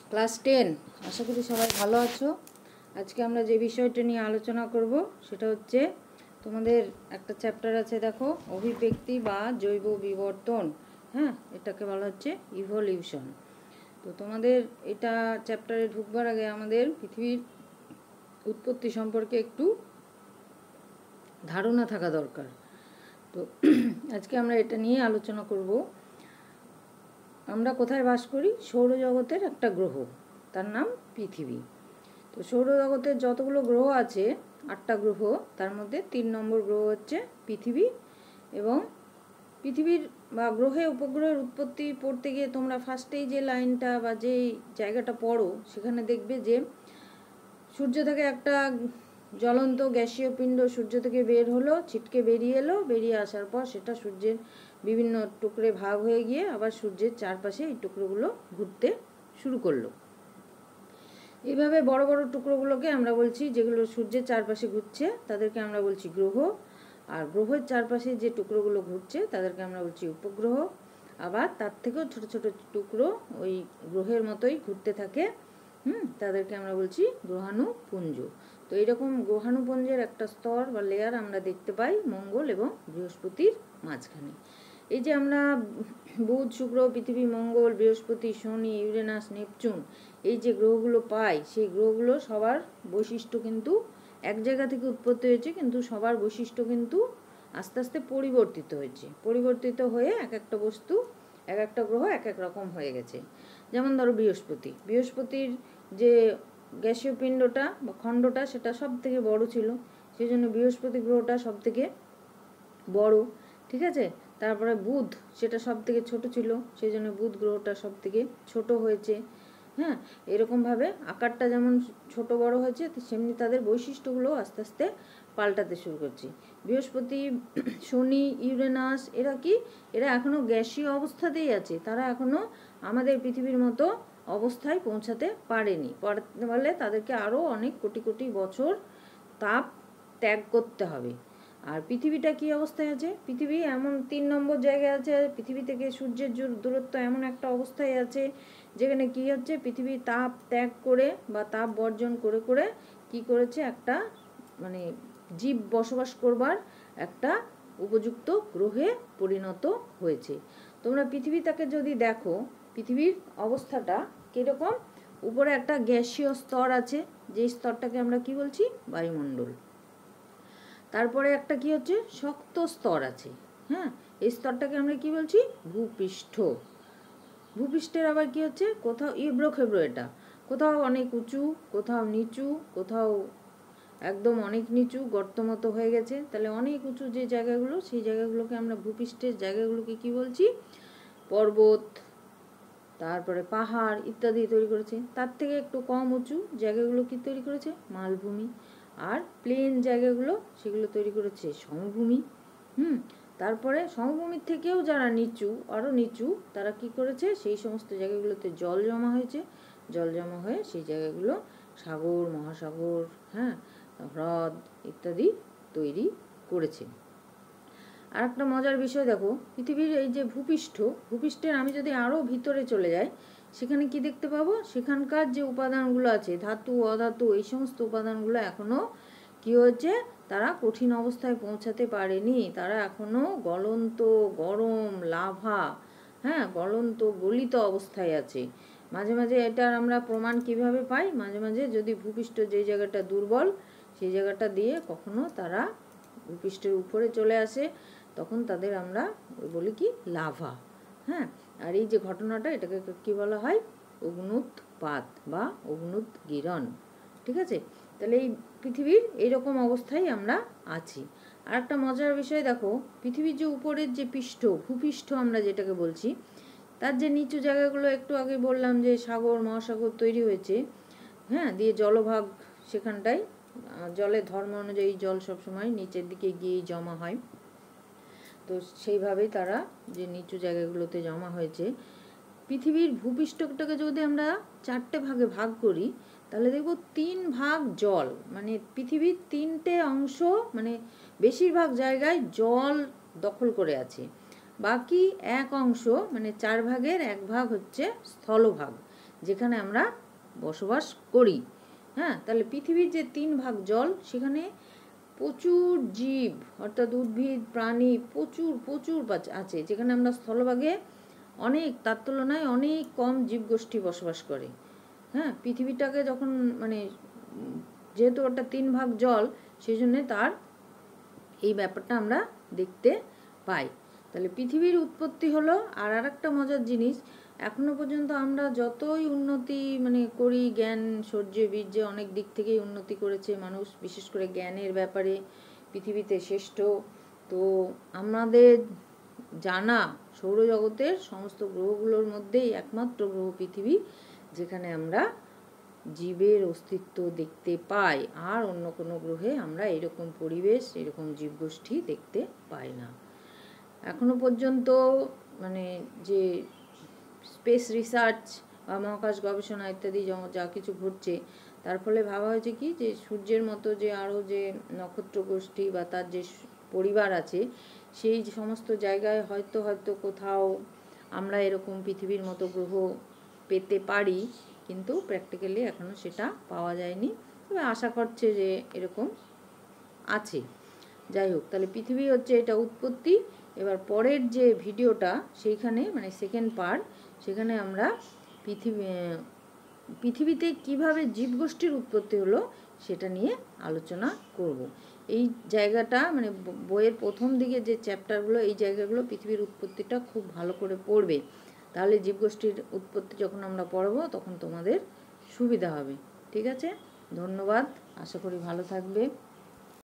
Class 10 আশা করি সবাই ভালো আছো। আজকে আমরা যে বিষয়টা নিয়ে আলোচনা করব সেটা হচ্ছে তোমাদের একটা চ্যাপ্টার আছে, দেখো, অভিব্যক্তি বা জৈব বিবর্তন। হ্যাঁ, এটাকে বলা হচ্ছে ইভলিউশন। তো তোমাদের এটা চ্যাপ্টারে ঢুকবার আগে আমাদের পৃথিবীর উৎপত্তি সম্পর্কে একটু ধারণা থাকা দরকার। তো আজকে আমরা এটা নিয়ে আলোচনা করব। আমরা কোথায় বাস করি? সৌরজগতের একটা গ্রহ, তার নাম পৃথিবী। তো সৌরজগতের যতগুলো গ্রহ আছে, 8টা গ্রহ, তার মধ্যে 3 নম্বর গ্রহ হচ্ছে পৃথিবী। এবং পৃথিবীর বা গ্রহে উপগ্রহের উৎপত্তি পড়তে গিয়ে তোমরা ফার্স্টেই যে লাইনটা বা যেই জায়গাটা পড়ো সেখানে দেখবে যে সূর্য থেকে একটা জ্বলন্ত গ্যাসীয় পিণ্ড সূর্য থেকে বের হলো, ছিটকে বেরিয়ে এলো, বেরিয়ে আসার পর সেটা সূর্যের বিভিন্ন টুকরে ভাগ হয়ে গিয়ে আবার সূর্যের চারপাশে এই টুকরোগুলো ঘুরতে শুরু করলো। এইভাবে বড় বড় টুকরোগুলোকে আমরা বলছি, যেগুলো সূর্যের চারপাশে ঘুরছে তাদেরকে আমরা বলছি গ্রহ। আর গ্রহের চারপাশে যে টুকরোগুলো ঘুরছে তাদেরকে আমরা বলছি উপগ্রহ। আবার তার থেকেও ছোট ছোট টুকরো ওই গ্রহের মতোই ঘুরতে থাকে, তাদেরকে আমরা বলছি গ্রহাণুপুঞ্জ। তো এইরকম গ্রহাণুপুঞ্জের একটা স্তর বা লেয়ার আমরা দেখতে পাই মঙ্গল এবং বৃহস্পতির মাঝখানে। এই যে আমরা বুধ, শুক্র, পৃথিবী, মঙ্গল, বৃহস্পতি, শনি, ইউরেনাস, নেপচুন, এই যে গ্রহগুলো পাই, সেই গ্রহগুলো সবার বৈশিষ্ট্য কিন্তু এক জায়গা থেকে উৎপত্তি হয়েছে, কিন্তু সবার বৈশিষ্ট্য কিন্তু আস্তে আস্তে পরিবর্তিত হয়ে এক একটা বস্তু, এক একটা গ্রহ এক এক রকম হয়ে গেছে। যেমন ধরো বৃহস্পতির যে গ্যাসীয় পিণ্ডটা বা খণ্ডটা সেটা সব থেকে বড় ছিল, সেই জন্য বৃহস্পতি গ্রহটা সব থেকে বড়। ঠিক আছে, তারপরে বুধ, সেটা সব থেকে ছোট ছিল, সেই জন্য বুধ গ্রহটা সব থেকে ছোট হয়েছে। হ্যাঁ, এরকমভাবে আকারটা যেমন ছোট বড় হয়েছে, সেমনি তাদের বৈশিষ্ট্যগুলো আস্তে আস্তে পাল্টাতে শুরু করছে। বৃহস্পতি, শনি, ইউরেনাস, এরা এখনও গ্যাসীয় অবস্থাতেই আছে, তারা এখনও আমাদের পৃথিবীর মতো অবস্থায় পৌঁছাতে পারেনি। বলে তাদেরকে আরও অনেক কোটি কোটি বছর তাপ ত্যাগ করতে হবে। আর পৃথিবীটা কি অবস্থায় আছে? পৃথিবী এমন 3 নম্বর জায়গায় আছে। পৃথিবী থেকে সূর্যের দূরত্ব এমন একটা অবস্থায় আছে যেখানে কি হচ্ছে, পৃথিবী তাপ ত্যাগ করে বা তাপ বর্জন করে করে কি করেছে, একটা মানে জীব বসবাস করবার একটা উপযুক্ত গ্রহে পরিণত হয়েছে। তোমরা পৃথিবীটাকে যদি দেখো, পৃথিবীর অবস্থাটা কীরকম, উপরে একটা গ্যাসীয় স্তর আছে, যে স্তরটাকে আমরা কি বলছি? বায়ুমণ্ডল। তারপরে একটা কি হচ্ছে, শক্ত স্তর আছে। হ্যাঁ, এই স্তরটাকে আমরা কি বলছি? ভূপৃষ্ঠ। ভূপৃষ্ঠের আবার কি হচ্ছে, কোথাও এবড়ো খেবড়ো, এটা কোথাও অনেক উঁচু, কোথাও নিচু, কোথাও একদম অনেক নিচু গর্ত মতো হয়ে গেছে। তাহলে অনেক উঁচু যে জায়গাগুলো, সেই জায়গাগুলোকে আমরা ভূপৃষ্ঠের জায়গাগুলোকে কি বলছি? পর্বত, তারপরে পাহাড় ইত্যাদি তৈরি করেছে। তার থেকে একটু কম উঁচু জায়গাগুলো কি তৈরি করেছে? মালভূমি। আর প্লেন জায়গাগুলো সেগুলো তৈরি করেছে সমভূমি। তারপরে সমভূমির থেকেও যারা নিচু, আরও নিচু, তারা কি করেছে, সেই সমস্ত জায়গাগুলোতে জল জমা হয়েছে। জল জমা হয়ে সেই জায়গাগুলো সাগর, মহাসাগর, হ্রদ ইত্যাদি তৈরি করেছে। আর একটা মজার বিষয় দেখো, পৃথিবীর এই যে ভূপৃষ্ঠের আমি যদি আরও ভিতরে চলে যাই, সেখানে কি দেখতে পাবো? সেখানকার যে উপাদানগুলো আছে, ধাতু, অধাতু, এই সমস্ত উপাদানগুলো এখনও কি হয়েছে, তারা কঠিন অবস্থায় পৌঁছাতে পারেনি। তারা এখনও গলন্ত, গরম, লাভা, গলন্ত গলিত অবস্থায় আছে। মাঝে মাঝে এটার আমরা প্রমাণ কিভাবে পাই? মাঝে মাঝে যদি ভূপৃষ্ঠ যে জায়গাটা দুর্বল, সেই জায়গাটা দিয়ে কখনো তারা ভূপৃষ্ঠের উপরে চলে আসে, তখন তাদের আমরা বলি কি, লাভা। আর এই যে ঘটনাটা, এটাকে কি বলা হয়? অগ্নুৎপাত বা অগ্নুৎগীরণ। ঠিক আছে, তাহলে এই পৃথিবীর এইরকম অবস্থায় আমরা আছি। আর একটা মজার বিষয় দেখো, পৃথিবীর যে উপরের যে ভূপৃষ্ঠ আমরা যেটাকে বলছি, তার যে নিচু জায়গাগুলো একটু আগে বললাম যে সাগর, মহাসাগর তৈরি হয়েছে, দিয়ে জলভাগ, সেখানটায় জলের ধর্ম অনুযায়ী জল সবসময় নিচের দিকে গিয়েই জমা হয়। তো সেইভাবেই তারা যে নিচু জায়গাগুলোতে জমা হয়েছে। পৃথিবীর ভূপৃষ্ঠটাকে যদি আমরা 4টে ভাগে ভাগ করি, তাহলে দেখব 3 ভাগ জল, মানে পৃথিবীর 3টে অংশ, মানে বেশিরভাগ জায়গায় জল দখল করে আছে। বাকি 1 অংশ, মানে 4 ভাগের 1 ভাগ হচ্ছে স্থলভাগ, যেখানে আমরা বসবাস করি। হ্যাঁ, তাহলে পৃথিবীর যে 3 ভাগ জল, সেখানে প্রচুর জীব অর্থাৎ উদ্ভিদ প্রাণী প্রচুর প্রচুর আছে, যেখানে আমরা স্থলভাগে অনেক, তার তুলনায় অনেক কম জীবগোষ্ঠী বসবাস করে। হ্যাঁ, পৃথিবীটাকে যখন মানে যেহেতু ওটা 3 ভাগ জল, সেই জন্যে তার এই ব্যাপারটা আমরা দেখতে পাই। তাহলে পৃথিবীর উৎপত্তি হলো। আর একটা মজার জিনিস, এখনো পর্যন্ত আমরা যতই উন্নতি মানে করি, জ্ঞান শৌর্যে বীর্যে অনেক দিক থেকেই উন্নতি করেছে মানুষ, বিশেষ করে জ্ঞানের ব্যাপারে পৃথিবীতে শ্রেষ্ঠ। তো আমাদের জানা সৌরজগতের সমস্ত গ্রহগুলোর মধ্যেই একমাত্র গ্রহ পৃথিবী, যেখানে আমরা জীবের অস্তিত্ব দেখতে পাই। আর অন্য কোনো গ্রহে আমরা এরকম পরিবেশ, এরকম জীবগোষ্ঠী দেখতে পাই না এখনো পর্যন্ত। মানে যে স্পেস রিসার্চ বা মহাকাশ গবেষণা ইত্যাদি যা কিছু ঘটছে, তার ফলে ভাবা হয়েছে কি, যে সূর্যের মতো যে আরও যে নক্ষত্র গোষ্ঠী বা তার যে পরিবার আছে, সেই সমস্ত জায়গায় হয়তো কোথাও আমরা এরকম পৃথিবীর মতো গ্রহ পেতে পারি, কিন্তু প্র্যাকটিক্যালি এখনও সেটা পাওয়া যায়নি। তবে আশা করছে যে এরকম আছে। যাই হোক, তাহলে পৃথিবী হচ্ছে এটা উৎপত্তি। এবার পরের যে ভিডিওটা, সেইখানে মানে সেকেন্ড পার্ট, সেখানে আমরা পৃথিবীতে কিভাবে জীবগোষ্ঠীর উৎপত্তি হলো সেটা নিয়ে আলোচনা করব। এই জায়গাটা মানে বইয়ের প্রথম দিকে যে চ্যাপ্টারগুলো, এই জায়গাগুলো পৃথিবীর উৎপত্তিটা খুব ভালো করে পড়বে। তাহলে জীবগোষ্ঠীর উৎপত্তি যখন আমরা পড়ব, তখন তোমাদের সুবিধা হবে। ঠিক আছে, ধন্যবাদ, আশা করি ভালো থাকবে।